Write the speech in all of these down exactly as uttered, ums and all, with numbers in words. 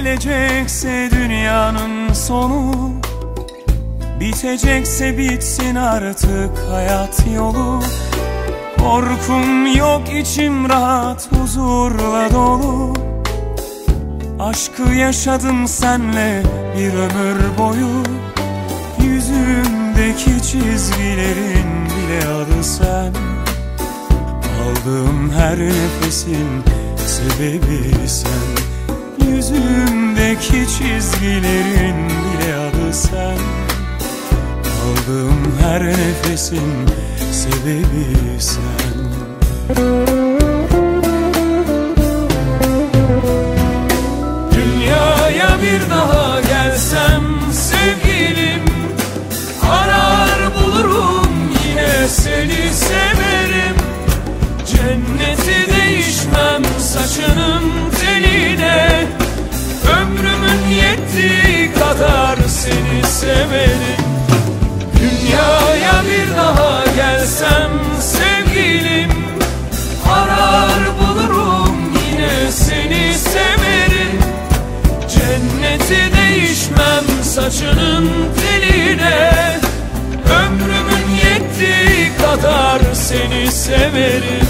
gelecekse dünyanın sonu, bitecekse bitsin artık hayat yolu. Korkum yok, içim rahat, huzurla dolu. Aşkı yaşadım senle bir ömür boyu. Yüzümdeki çizgilerin bile adı sen. Aldığım her nefesin sebebi sen. Yüzümdeki çizgilerin bile adı sen. Aldığım her nefesin sebebi sen. Dünyaya bir daha gelsem sevgilim, arar bulurum yine seni severim. Cenneti değişmem saçının teline, ömrümün yettiği kadar seni severim. Dünyaya bir daha gelsem sevgilim, arar bulurum yine seni severim. Cenneti değişmem saçının teline, ömrümün yettiği kadar seni severim.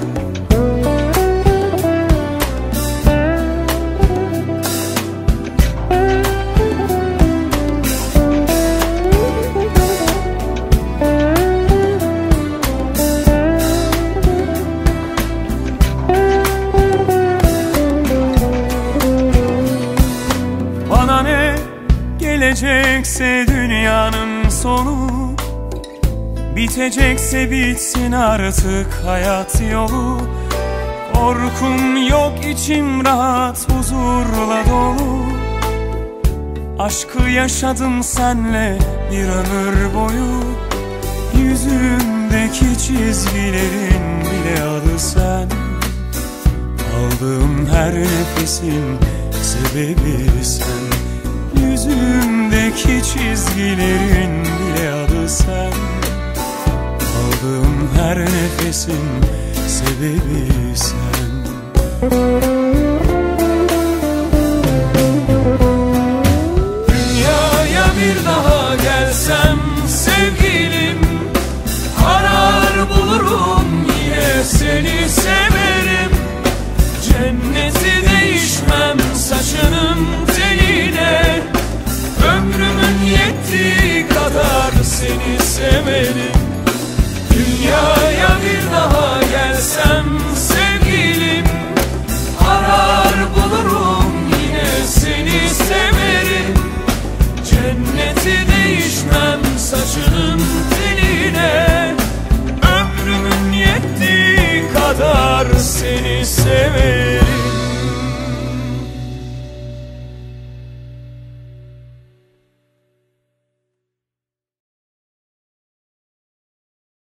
Bana ne gelecekse dünyanın sonu, bitecekse bitsin artık hayat yolu. Korkum yok, içim rahat, huzurla dolu. Aşkı yaşadım senle bir ömür boyu. Yüzümdeki çizgilerin bile adı sen. Aldığım her nefesin sebebi sen. Yüzümdeki çizgilerin bile adı sen. Aldığım her nefesin sebebi sen. Dünyaya bir daha gelsem sevgilim, arar bulurum yine seni severim. Cenneti değişmem saçının teline, ömrümün yettiği kadar seni severim. Dünyaya bir daha gelsem sevgilim, arar bulurum yine seni severim. Cenneti değişmem saçının teline, ömrümün yettiği kadar seni severim.